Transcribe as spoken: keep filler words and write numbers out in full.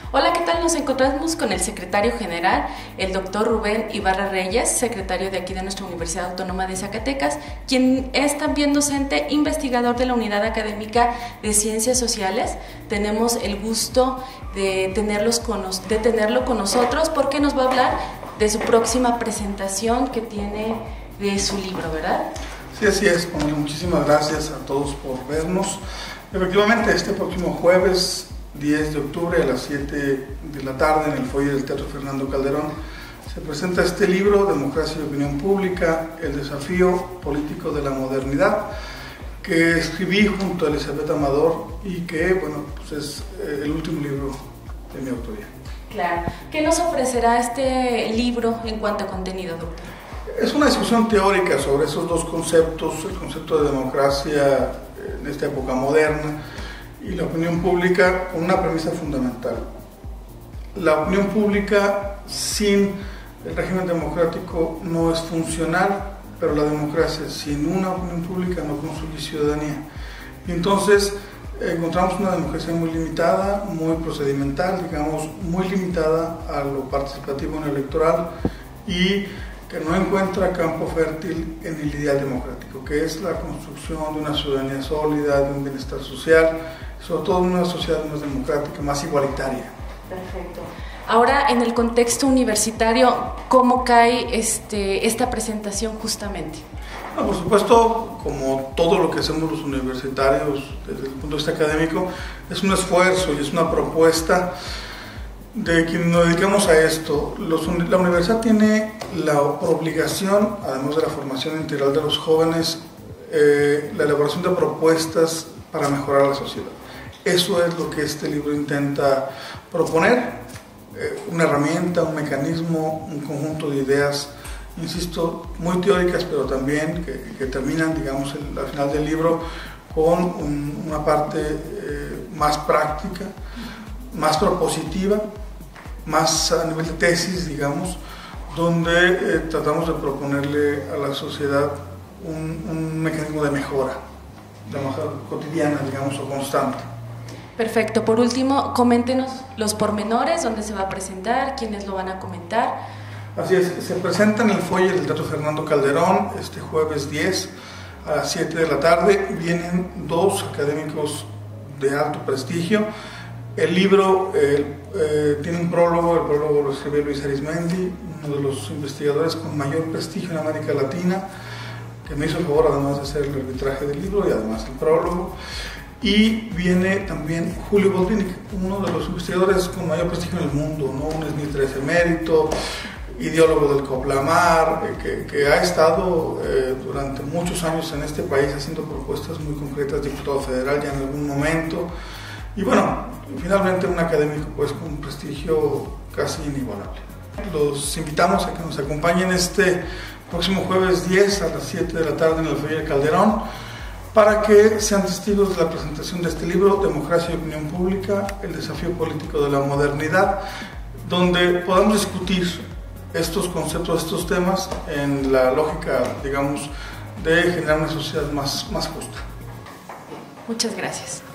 Hola, ¿qué tal? Nos encontramos con el secretario general, el doctor Rubén Ibarra Reyes, secretario de aquí de nuestra Universidad Autónoma de Zacatecas, quien es también docente investigador de la Unidad Académica de Ciencias Sociales. Tenemos el gusto de, tenerlos con, de tenerlo con nosotros porque nos va a hablar de su próxima presentación que tiene de su libro, ¿verdad? Sí, así es. Bueno, muchísimas gracias a todos por vernos. Efectivamente, este próximo jueves diez de octubre a las siete de la tarde en el foyer del Teatro Fernando Calderón se presenta este libro, Democracia y Opinión Pública, el desafío político de la modernidad, que escribí junto a Elizabeth Amador y que, bueno, pues es el último libro de mi autoría. Claro. ¿Qué nos ofrecerá este libro en cuanto a contenido, doctor? Es una discusión teórica sobre esos dos conceptos, el concepto de democracia en esta época moderna y la opinión pública, con una premisa fundamental. La opinión pública sin el régimen democrático no es funcional, pero la democracia sin una opinión pública no construye ciudadanía. Y entonces encontramos una democracia muy limitada, muy procedimental, digamos, muy limitada a lo participativo en lo electoral y que no encuentra campo fértil en el ideal democrático, que es la construcción de una ciudadanía sólida, de un bienestar social, sobre todo una sociedad más democrática, más igualitaria. Perfecto. Ahora, en el contexto universitario, ¿cómo cae este, esta presentación justamente? No, por supuesto, como todo lo que hacemos los universitarios desde el punto de vista académico, es un esfuerzo y es una propuesta de quienes nos dedicamos a esto. Los, la universidad tiene la obligación, además de la formación integral de los jóvenes, eh, la elaboración de propuestas para mejorar la sociedad. Eso es lo que este libro intenta proponer, eh, una herramienta, un mecanismo, un conjunto de ideas, insisto, muy teóricas, pero también que, que terminan, digamos, el, al final del libro con un, una parte eh, más práctica, más propositiva, más a nivel de tesis, digamos, donde eh, tratamos de proponerle a la sociedad un, un mecanismo de mejora, de mejora cotidiana, digamos, o constante. Perfecto. Por último, coméntenos los pormenores, dónde se va a presentar, quiénes lo van a comentar. Así es, se presenta en el foyer del Teatro Fernando Calderón este jueves diez a las siete de la tarde. Vienen dos académicos de alto prestigio. El libro eh, eh, tiene un prólogo, el prólogo lo escribió Luis Arizmendi, uno de los investigadores con mayor prestigio en América Latina, que me hizo el favor además de hacer el arbitraje del libro y además el prólogo. Y viene también Julio Boldrini, uno de los investigadores con mayor prestigio en el mundo, ¿no? Un Smith emérito, ideólogo del Coplamar, eh, que, que ha estado eh, durante muchos años en este país haciendo propuestas muy concretas, diputado federal ya en algún momento. Y bueno, finalmente un académico pues con un prestigio casi inigualable. Los invitamos a que nos acompañen este próximo jueves diez a las siete de la tarde en el foyer Calderón para que sean testigos de la presentación de este libro, Democracia y Opinión Pública, el desafío político de la modernidad, donde podamos discutir estos conceptos, estos temas en la lógica, digamos, de generar una sociedad más, más justa. Muchas gracias.